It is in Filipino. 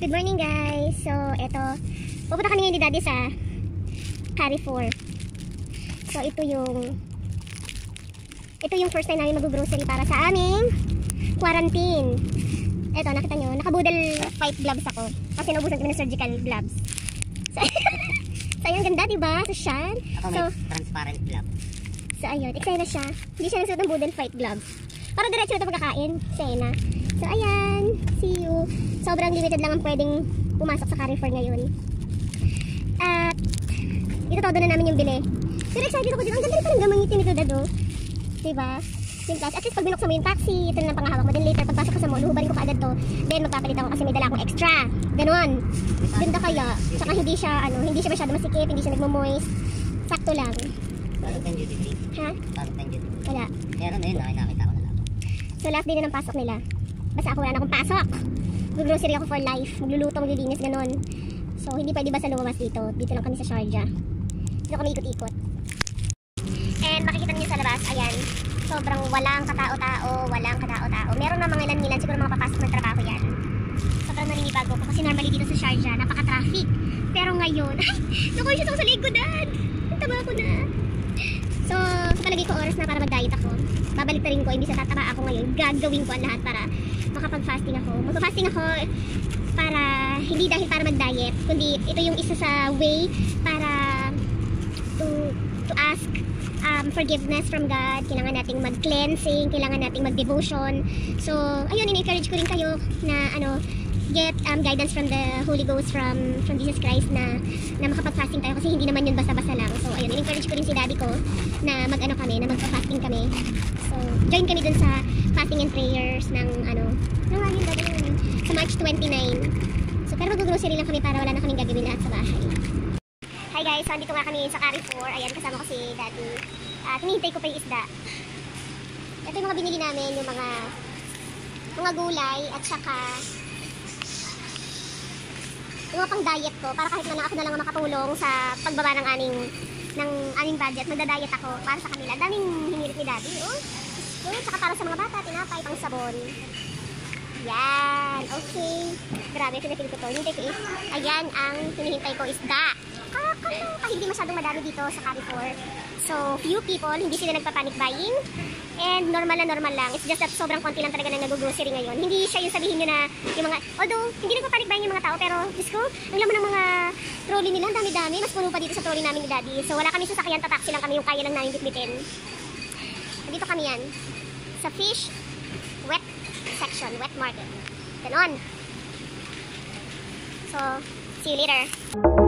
Good morning guys. So, eto. Pupunta kami ngayon ni Daddy sa Carrefour. So, ito yung first time namin mag-grocery para sa aming quarantine. Eto, nakita nyo, naka-boodle white gloves ako. Kasi naubusan kami ng surgical gloves. So, ayun, ganda diba? So, siya. Ako may transparent gloves. So, ayun, eksena siya. Hindi siya nasuot ng boodle white gloves. Para diretso ito pagkakain. Eksena. So, ayan. See you. Sobrang limited lang ang pwedeng pumasok sa Carrefour ngayon. At, ito todo na namin yung bili. Pero excited ako dito. Ang ganda rin palang gamangitin nito, Dado. Diba? Yung plus, at least pag binuksan mo yung taxi, ito na lang pangahawak mo. Then later, pagpasok ko sa mall, huhubarin ko kaagad to. Then, magpapalit ako kasi may dala akong extra. Ganon. Ganda kaya. Tsaka hindi siya masyado masikip, hindi siya nagmo-moist. Sakto lang. Bakit ang duty free? Ha? Bakit ang duty free? Wala. Meron na yun, nakita ko na lang. So, last day na ng pasok nila. Basta ako wala na akong pasok. Mag-grocery ako for life. Magluluto, maglilinis, ganon. So, hindi pwede basta lumabas dito. Dito lang kami sa Sharjah. Dito kami ikot-ikot. And makikita niyo sa labas, ayan. Sobrang walang katao-tao, Meron na mga ilan-ilan, siguro mga papasok ng trabaho yan. Sobrang naninibago ko kasi normally dito sa Sharjah, napaka-traffic. Pero ngayon, ay, naku-shoot ako sa likodan. Ang taba ko na. So, palagay ko oras na para mag-diet ako. Babalik na rin ko, imbis na tataba ako ngayon, gagawin ko ang lahat para makapag-fasting ako. Mag-fasting ako para, hindi dahil para mag-diet, kundi ito yung isa sa way para to ask forgiveness from God. Kailangan nating mag-cleansing, kailangan nating mag-devotion. So, ayun, in-encourage ko rin kayo na get guidance from the Holy Ghost from Jesus Christ na makapag-fasting tayo kasi hindi naman yun basta-basta lang. So, ayun, in-encourage ko rin si Daddy ko na magpa-fasting kami. So, join kami dun sa fasting and prayers ng sa March 29. So, pero mag-grocery lang kami para wala na kaming gagawin lahat sa bahay. Hi guys, so andito nga kami sa Carrefour. Ayan, kasama ko si Daddy. Hinihintay ko pa yung isda. Ito yung mga binili namin, yung mga gulay at saka yung mga pang diet ko para kahit na ako na lang makatulong sa pagbaba ng aming budget. Magda-diet ako para sa kanila. Daming hinirit ni Daddy, oh. Tsaka para sa mga bata, tinapay, pang sabon. Yan, okay. Grabe, pinapil ko to. Hinihintay ko ayan ang hinihintay ko isda. Hindi masyadong madami dito sa Carrefour. So, few people, hindi sila nagpa-panic buying. And normal lang. It's just that sobrang konti lang talaga na nag-grocery ngayon. Hindi siya yung sabihin nyo na yung mga, although hindi nagpa-panic buying yung mga tao, pero Diyos ko, ang laman ng mga trolley nila, ang dami-dami. Mas puno pa dito sa trolley namin ni Daddy. So, wala kami sasakyan, tataksi lang kami yung kaya lang namin bitbitin. Dito kami yan. Sa fish, wet section, wet market. Ganon. So, see you later.